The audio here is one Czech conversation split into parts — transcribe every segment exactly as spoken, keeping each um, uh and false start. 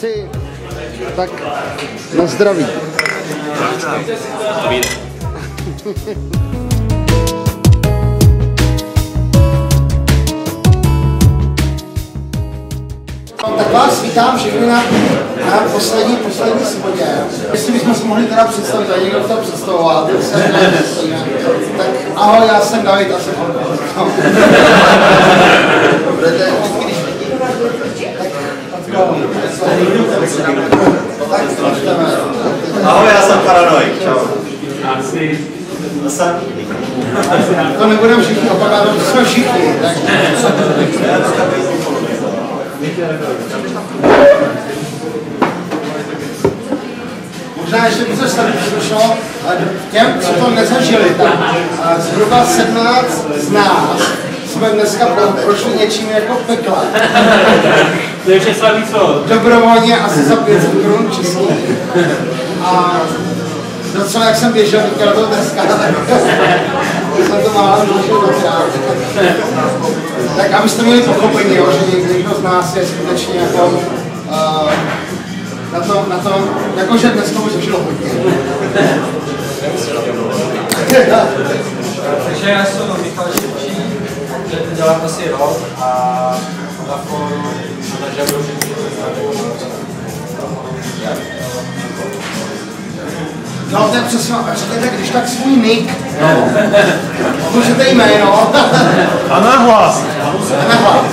chlapci, tak na zdraví. Tak vás vítám všechny na, na poslední, poslední svodě. Jestli bychom se mohli teda představit, a někdo to představovat, tak ahoj, já jsem David a jsem Ahoj, já jsem Paranoik. Čau. To nebudeme všichni opakovat, to jsme všichni. Tak. Možná ještě by se tady přišlo, těm, co to nezažili, tak zhruba sedmnáct z nás jsme dneska prošli něčím jako pekla. To je přesně co? Dobrovolně asi za pět set korun českých. A docela jak jsem běžel teďka do toho dneska, tak jsem to málem došel do krát. Tak abyste měli pochopení, jo, že někdo z nás je skutečně jako uh, na tom, na tom, jakože dneska už zažilo hodně. Takže já jsem Michal Šepčí, dělám asi rok a na fóru na žabru, No, to je přesně, řekněte, když tak svůj nick, no. Můžete jméno. A nahlas. A nahlas.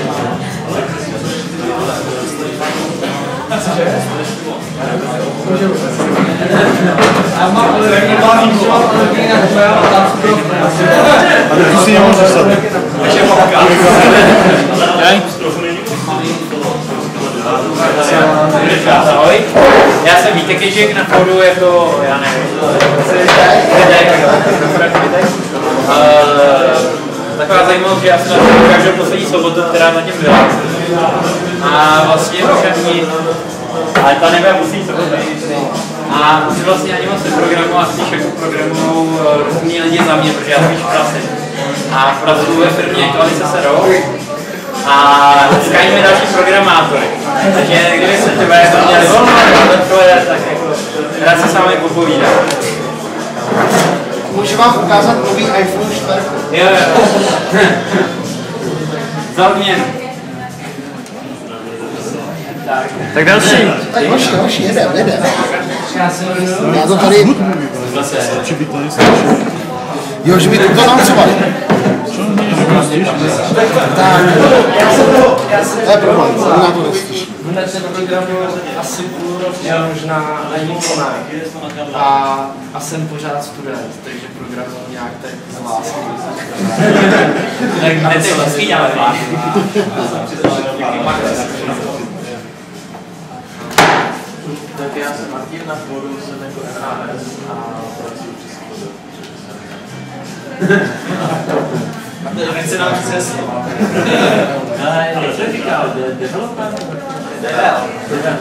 já mám ale regulární šlo, ale ty jinak tvoja otázku pro A ty si nemůžeš sadit. takže podcast. Ahoj, já jsem Vítek Ježek, na fóru jako, já nevím, taková zajímavost, že já jsem na fóru každou poslední sobotu, která na něm byla. A vlastně už ani, ale ta nebyla poslední sobota. A už vlastně ani moc neprogramu a spíš jako programu různý lidi za mě, protože já jsem již v Praze. A pracuji ve firmě Koalice Sero. A skájíme další programátory. Takže kdyby se třeba jako měli volno, tak jako rád se s vámi popovídám. Můžu vám ukázat nový iPhone čtyři? Jo, jo. Za odměnu. Tak. Tak další. Tak hoši, hoši, jedem, jedem. Já to tady... Či by to nejsi Jo, že by to tancovali. Tak, to je problém, na to nestíš. Hned se programu asi půl roku, možná ani plná. A, a jsem pořád student, takže programu nějak tak z lásky. Tak hned si vlastně děláme lásky. Tak já jsem Martin, na fóru jsem jako N H S a pracuji přes Nechci nám přesně. Ale jak se říkal, developer? Devel.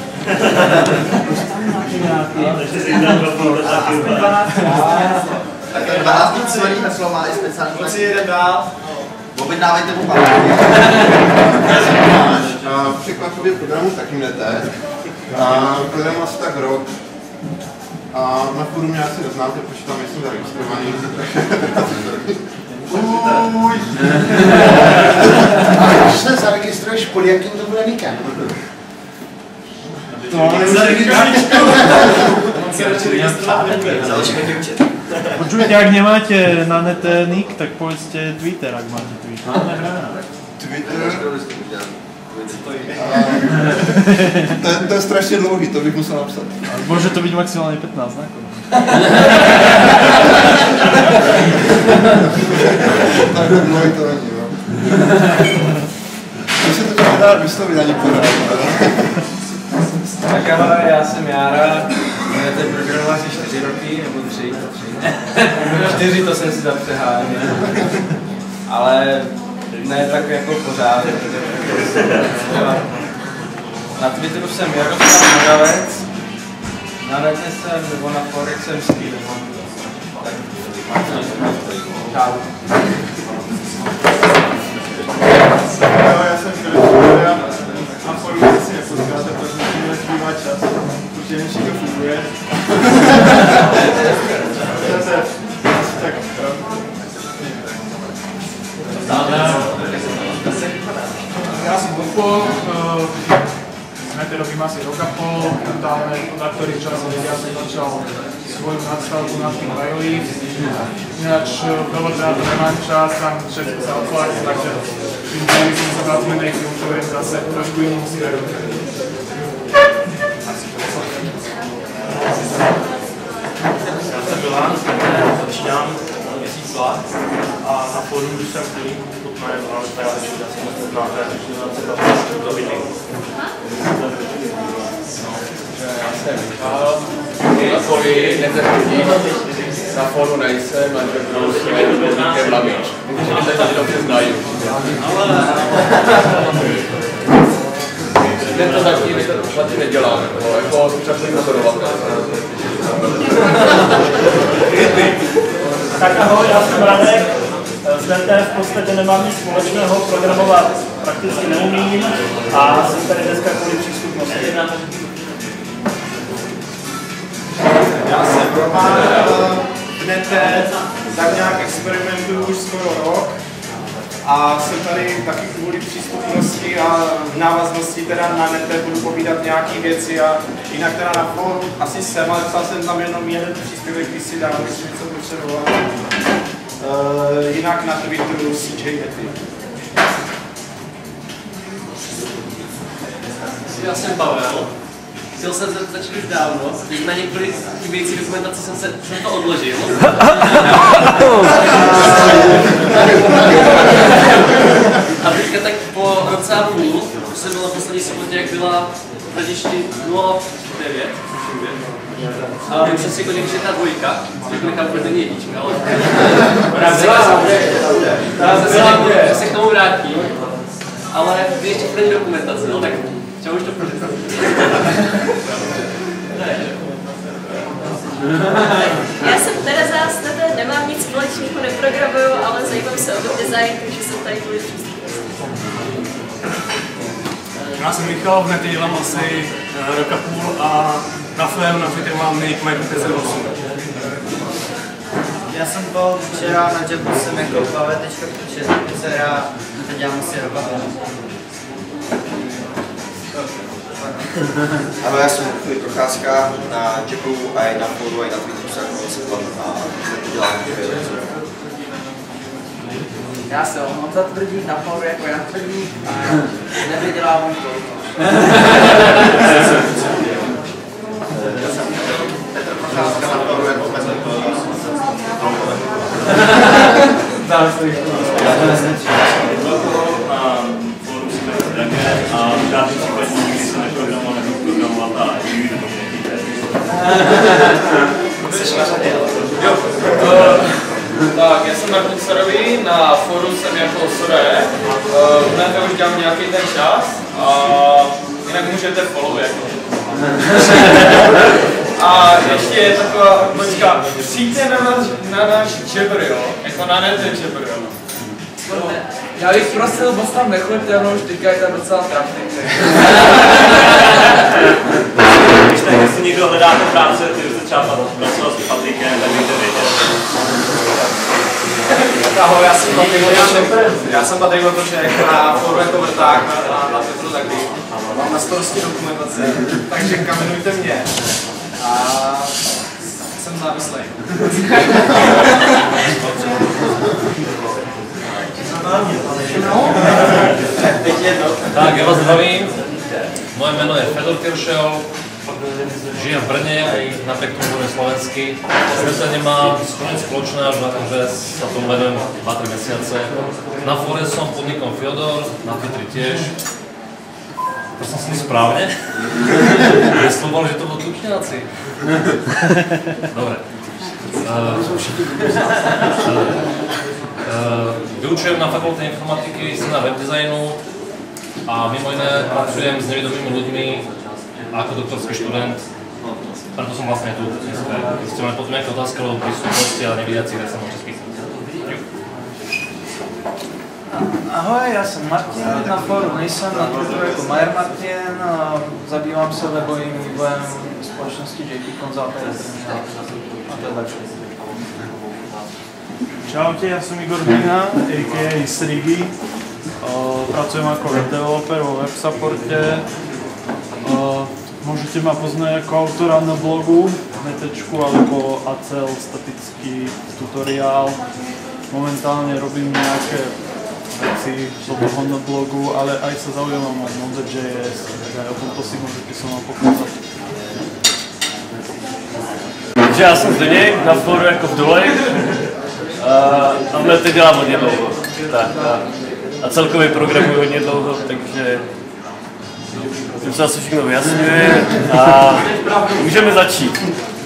Tak dvanáct dní celý heslo má i speciální. Kluci jeden dál. Objednávejte mu pár. V překvapivě programu taky jdete. A programu asi tak rok. A na fóru mě asi neznáte, protože tam jsem zaregistrovaný. Uuuuj! A když se zaregistruješ, pod jakým to bude nickem? To Počujete, ak nemáte na nete nick, tak povedzte Twitter, ak máte Twitter. Twitter. To, to je strašně dlouhý, to bych musel napsat. Môže to byť maximálne pätnásť znakov. Tak dlouhý to není, no. To se to nedá vyslovit ani pořád. Tak ale já jsem Jára, mě ten programoval asi čtyři roky, nebo tři, tři. Čtyři to jsem si zapřeháněl. Ale ne tak jako pořád. Na Twitteru jsem Jaroslav Moravec, na nete jsem, nebo na Forex jsem Steve. Tak čau. Já jsem Filip, a foru si nepotkáte, protože Já jsem Lupo, jsme to robím asi rok a pol, momentálne na ktorý čas ja som začal svoju nadstavbu na tým Biolift. Ináč dovod na to nemám čas, tam všetko sa odplatí, takže tým som sa dal zmenej filtrujem zase trošku inú sféru. Já jsem Milan, začínám měsíc let a na fórum, když jsem chvíli pod jménem Aneta, já ještě asi moc neznáte, že to vlastně do vidí. Já jsem Michal, Nikovi, nezapětí, na fóru nejsem a že budu s tím Víkem Lavič. Myslím, že to dobře znají. Hned to zatím, to zatím neděláme, jako současný pozorovatel. Tak ahoj, já jsem Radek. S D T v podstatě nemám nic společného, programovat prakticky neumím a jsem tady dneska kvůli přístupnosti. Já jsem Roman, v nete tak nějak experimentuju už skoro rok a jsem tady taky kvůli přístupnosti a v návaznosti teda na nete budu povídat nějaké věci a jinak teda na fóru asi jsem, ale psal jsem tam jenom jeden příspěvek, když si dám, když jsem něco potřeboval. Uh, jinak na Twitteru C J Nety. Já jsem Pavel. Chtěl jsem se začít už dávno, na některých chybějící dokumentaci jsem, se, jsem to odložil. A teďka tak po roce a půl, už jsem byl na poslední sobotě, jak byla v hledišti nula devět. A už jsem si jako někdy ta dvojka, jako nechápu, že není jednička, ale... Já se k tomu vrátím, ale vy ještě první dokumentace, no tak čau už to projde. Já jsem Tereza, s tebe nemám nic společného, neprogramuju, ale zajímám se o webdesign, takže jsem tady kvůli přístupnosti. Já jsem Michal, v nete dělám asi rok a půl a na Flame na Twitter mám nick Mike pět set osm. Já jsem byl včera na jobu, jsem jako pavé tečka šest a teď dělám asi rok a půl. Ano, já jsem Filip Procházka na jobu a i na fóru, a i na Twitteru se jako se a to dělám dvě. Já jsem Honza Tvrdík na fóru jako Jan Tvrdík a nevydělávám to. Já jsem Petr Procházka na fóru jako Petr a v žádném případě nikdy se neprogramoval, nebudu programovat a nikdy to nevíte. Jsi na řadě, jo. Tak, já jsem Martin Sarový, na fóru jsem jako Sore. V nete už dělám nějaký ten čas a jinak můžete follow jako. A ještě je taková odpočka, přijďte na náš, na náš Jabber, jo? Jako na nete Jabber, jo? Já bych prosil, bo tam nechoďte, ono už teďka je tam docela trafik. Když tak, jestli někdo hledáte práce, ty už třeba pracoval s Patrikem, tak víte vědět. Ahoj, já jsem Patrik Lotošek. Já jsem Patrik Lotošek na fóru jako vrták na, na Twitteru taky. Mám na starosti dokumentaci, takže kamenujte mě. A jsem závislý. Tak, já vás zdravím. Moje jméno je Fedor Kiršel. Žijem v Brně a i napriek tomu budem slovenský. Vlastně to nemá nic spoločné, až na tom, že sa tomu venujem dva tri mesiace. Na fóre som podnikom Fyodor, na Twitteri tiež. To som si správne. Vysloval, že to budú tukňáci. Dobre. Uh, uh, vyučujem na fakulte informatiky, som na webdesignu a mimo iné pracujem s nevidomými ľuďmi ako doktorský študent. Preto som vlastne tu dneska. Keď ste mali potom nejaké otázky o prístupnosti a nevidiacich, tak som môžete spísať. Ahoj, já jsem Martin, na fóru nejsem, na Twitteru jako Majer Martin, zabývám se webovým vývojem společnosti J P Consulting a to je lepší. Čaute, ja som Igor Hlina, a ká a. Strigi. Pracujem ako web developer vo web supporte. Môžete ma poznať ako autora na blogu, netečku alebo Acel, statický tutoriál. Momentálne robím nejaké veci do toho na blogu, ale aj sa zaujímam o Node.js, tak aj o tomto si môžete so mnou pokázať. Takže já jsem Zdeněk, na fóru jako v Dolej a v Nete dělám hodně dlouho. Tak, a, a celkově programuji hodně dlouho, takže tím se asi všechno vyjasňuje a můžeme začít.